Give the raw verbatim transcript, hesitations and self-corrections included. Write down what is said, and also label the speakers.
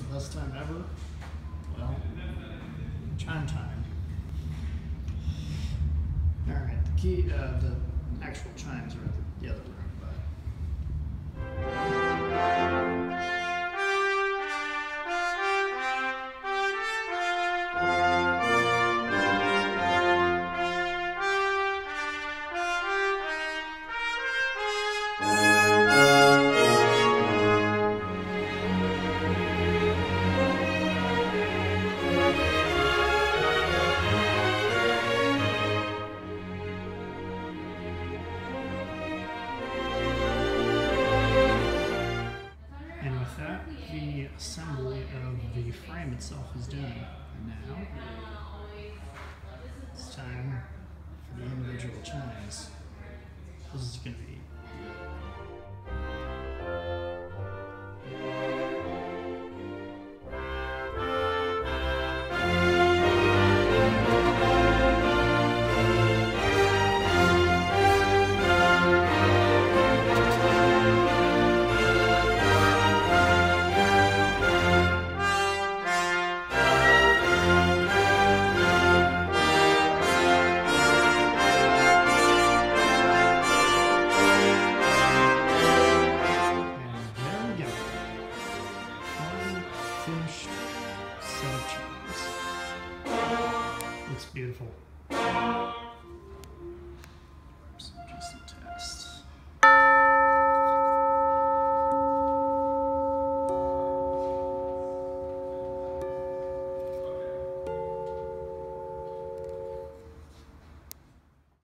Speaker 1: best time ever? Well, chime time. Alright, the key, uh, the actual chimes are at the other room, but. And with that, the assembly of the frame itself is done. And now, it's time for the individual chimes. This is going to be